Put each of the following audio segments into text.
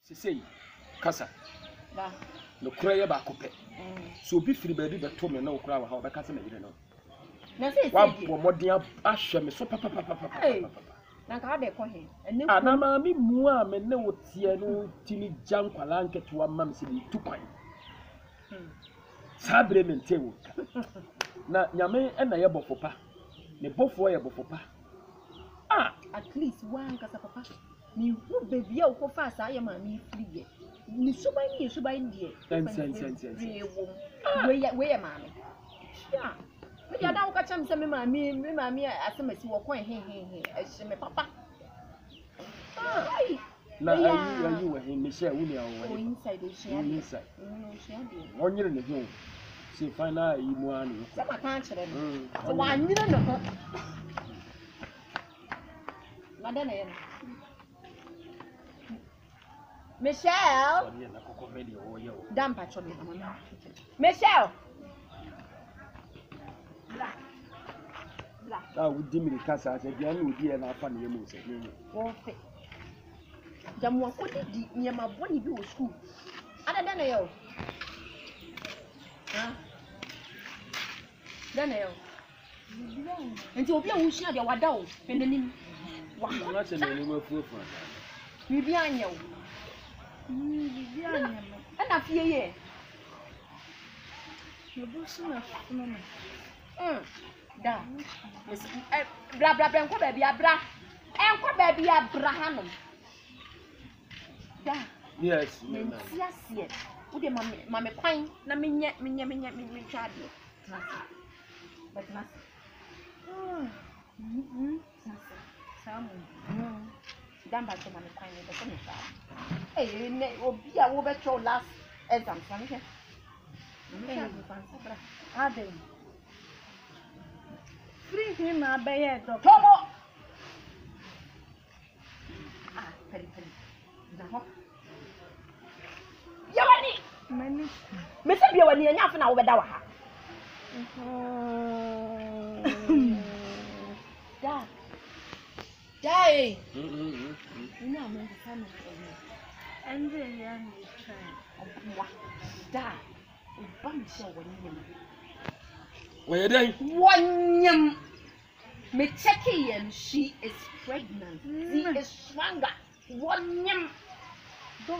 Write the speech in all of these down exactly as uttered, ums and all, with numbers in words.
say kasa da no kura ba kope so bi firi ba bi beto me na okura wa ha ba kasa na yire no na say wa bo modin ahwe me so papa papa papa na ka de ko he ene ana ma mi mu a me ne wotie no timi jan kwala nketo wa mam se bi tukwan sabre mente wo na nyame na ye bofopa ne bofo ye bofopa ah at least one kasa papa mi hu baby a ko fa sa ye ma mi free ye ni suban ni suban die sen sen sen sen we ya we ya ma me ya me ya da wo ka cham se me ma mi me ma mi asemasi wo kon he he he e hye me papa ai na ayi ayi wo he me share wo ni awo wo inside o share inside no share de wonyere ne ho se final yi mu anu se ma kan kire no se wa nyire ne ho madana ye Michelle. Dampa chomi mama. Michelle. Bla. Bla. Ah, we dimmi kasa se bia no di e na afa ne yemu se. Wo fe. Jamu ko di nyama boni bi wo school. Ada dana yo. Ha? Dana yo. Nti obi a wo hia de wada wo. Pendenim. Wa na che ne ni mafuafu. Bibi anya wo. Mm, bibi anya. Ana fie ye. Yobusu na funu. Mm. Da. Eh bra bra bra enko ba bia bra. Enko ba bia bra hanom. Da. Yes, no. Yes, yes. Wo de mame mame kwan na menye menye menye menye twade. But mas. Mm. Mhm. Samu. Mm. Damba to mame kwan ne ko ne fa. Eh ne obi a wo be cho last exam fa me. Eh, Adam. Free him a baye to. Tomo. Ah, peri peri. Na ho. Yawani. Mani. Me se bia wani anya fa na wo be da wa ha. Da. Dai. Mhm. Ina me fa na. Ende ya ni try. Obwa. Da. Obam se wani. Where then? Wanyam. Me checking and she is pregnant. She is stronger. Wanyam. Go.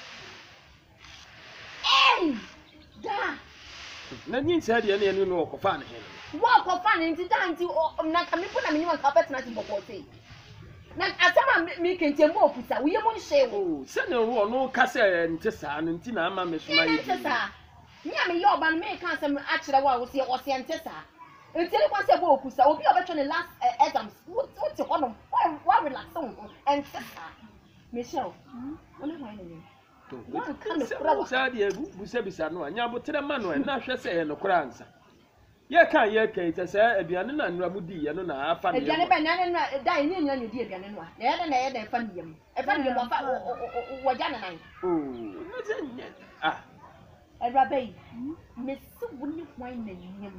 Hey! Da. Na nyin se de ne enu no okofa ne he. Wo okofa ne nti da nti na ka me puna me nyima carpet na ti boko sei. Na asama me kente mo okusa. Wo yemo nhye wo. Oh, se ne wo no ka se nti sa no nti na ama me so na yi. Nti sa. Ni am ye oba no me kan se a kire wo a wo se wo se nti sa. Nti le kwa se bo okusa. Obi obetwe ne last exams. What what ho no. Why relax on and sa. Michelle. Ona why ne. One kind of crowd side ye bu se bisa no anya botere ma no na hwe se ye no kora ansa. Ye kan ye kan ite se aduane na nura mu di ye no na afa ne. Aduane ba na na da nya nya ne di aduane no a. Na ye na ye da fa ndiem. E fa ndiem wa fa wo ja na nan. Oh, na ze nya. Ah. Edra bay. Me se woni hwan na nyem.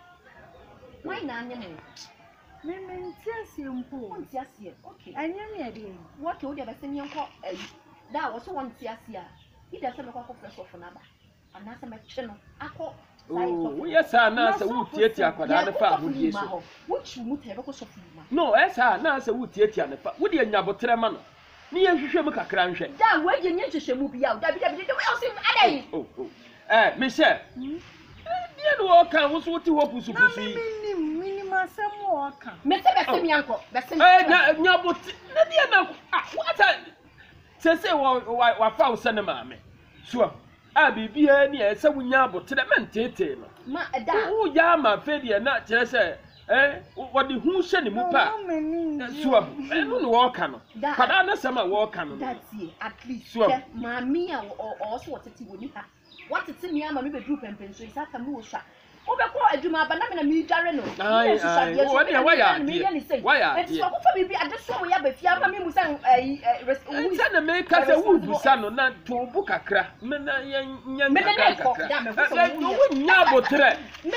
Hwan na nyem. Me me ntiasie mpo. Ntiasie. Okay. Anya me ade. Wo ke wo de be se nyenko da wo so won ntiasie a. Ida se me kwa ko fresh of na ba. Ana se me twe no. Akọ Oh, yes, sir. Na se wo tietia akwada ne fa ahudie so. Wo chu mu te be ko so fuma. No, yes, sir. Na se wo tietia ne fa. Wo de nya botere ma no. Ni ye hwehwe mu kakra nhwe. Da wo ye nye hwehwe mu bia. Da bi da bi da wo so adai. Oh, oh. Eh, Michelle. Hmm. Dia no wo kan wo so ti wo pusu pusu yi. Minim, minim asem wo kan. Me se be se mi anko. Be se. Eh, nya nya bote. Na dia na ah, what se se wo wa fa wo se ne maame. So a bibia ni e se wunya abotere mentete no ma da wo ya ma fedie na kire se eh wo de hu hye ne mu pa so e no no wo ka no kwada na sama wo ka no that's it at least ma mi a o so wotete woni ha wotete mi ama mi be du pempen so isa ka mi wo sha wo be ko adwuma ba na me na mi dware no ai ai wo ne wa ya wa ya e so ko fa bibi ade so wo ya ba fi ama mi mu san eh wo se na me ka se wo bu sa no na to bu kakra me na nya nya kakra me wo nya botre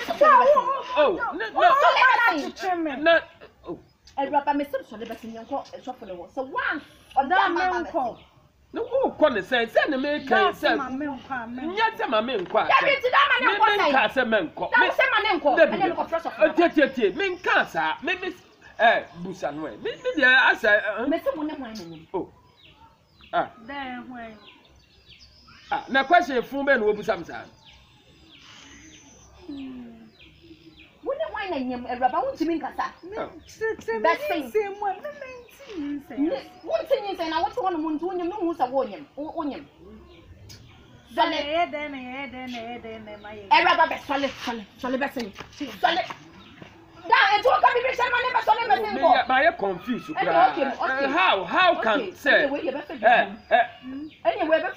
oh no na oh e rapa me se so le ba se nyanko so for le wo so one oda me nko No, oh, come say, send the make say, yes, my men quite. I say, men call. I say, my name call. Men cancer, maybe, eh, Busan way. Maybe I say, oh, ah, there, way. Ah, now question for men will be sometimes. When the wine and him, a rubber to me, Cassa. Best thing, same one. One thing is, and I want to want to know who's a woman or onion. Then I had then I had then I had then my rubber solid, solid, solid, solid, solid. Now, it's all coming to my neighbor, solid, I am confused. How, how can say, anyway,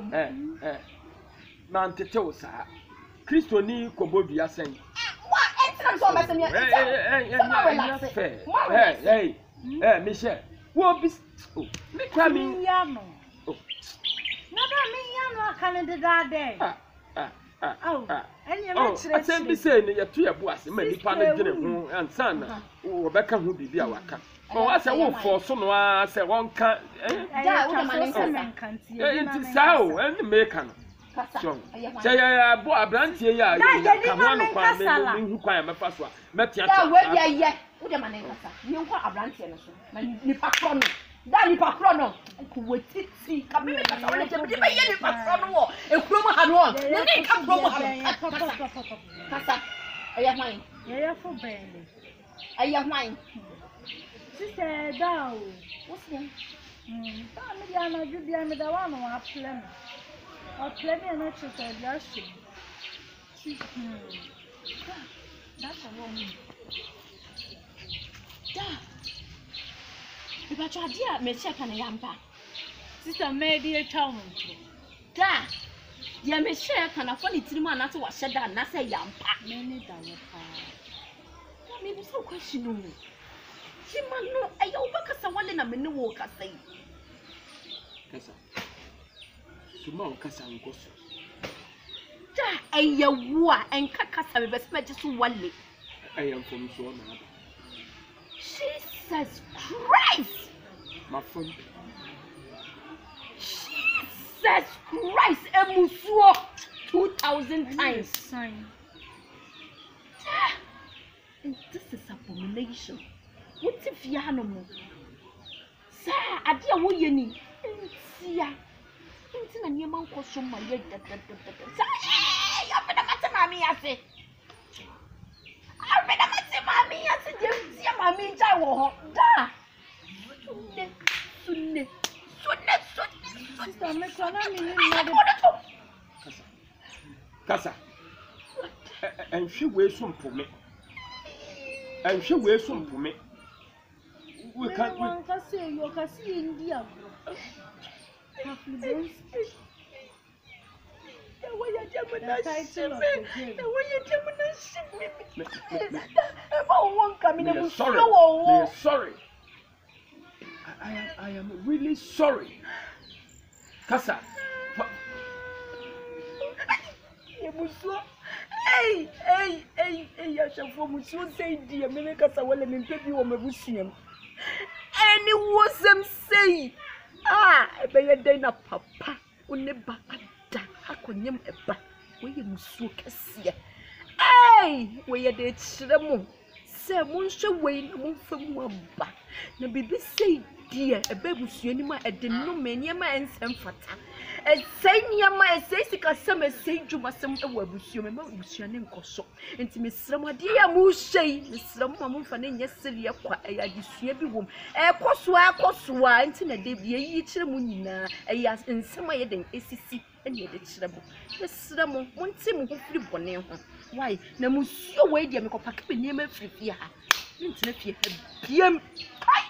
Mantetosa, Christo ni Kobodia saying, what? I'm so messing up. Hey, hey, hey, Michelle. What be oh, me coming yano. Oh, never me yano can do that day. Ah, ah, ah. Oh, and you oh, I said, be saying you're two your boss, many panel and son, who Rebecca who be a waka. Oh, I said, oh, for some one, I said, one can't, eh, it is so, and the American. Say, I bought a branch here, yeah, come on, who cry my first one. Met ya, yeah. What am I name? You want a branch and a patron. Danny Pacrono. Wait, see, come here. I want to be a patron war. A promo had one. The name come from Casa. I have mine. Yeah, for Benny. I have mine. Sister, thou. What's name? Hm. I'm a good young man. I want to play. I'll play an exercise. Hm. That's a woman. Da. If I try to make check on a yampa. Sister, maybe a town. Da. Ya me share can afford it to man not to wash that, not say yampa. Many dollars. Maybe so question me. She man no, I over Kasawale na me no walk as say. Kasa. Suma Kasa ngoso. Da, ay wa en kakasa be best me just wale. I am from so na. Jesus Christ! My friend. Jesus Christ! Emusuo two thousand times. Sign. And this is abomination. What if you have no more? Sir, I dear wo yeni. Ntia. Ntia na nyema nko so ma ye da da da da. Sir, ya be na mate mami ase. I be na mate mami ase je tia mami jai wo ho. Da. Sunne. Sunne. Sunne sunne. Sister, me kwana mi ni na Kasa. Kasa. And she wears some for me. And she wears some for me. We can't. We can't say you can see India. Confidence. The way you do not see me. The way you do not see me. If I won't come in, I'm sorry. Sorry. I am. I am really sorry. Kasa. Hey, hey, hey, hey, I shall form so say, dear, me Kasawale and baby or my museum. And it was them say, ah, I be a dinner, papa, uneba, Hakonim eba, where you must so cassia. Hey, where you did Shremo, Sir Monsha Wayne, won't from one back. No baby say, dear, a baby was anima at the no mania and some fata. And say near my says, some say you must some a web with you, remember with your name Cosso. And to Miss Summer, dear Mouche, Miss Summer, Fanny, yesterday, I just every woman. A Coswa, Coswa, and Tina, they be each munina, a yes, and some way than A C C, and yet it's trouble. Miss Summer, one sim who flew on him. Why, no, Monsieur Wade, you make a packet name of free. Into the P M.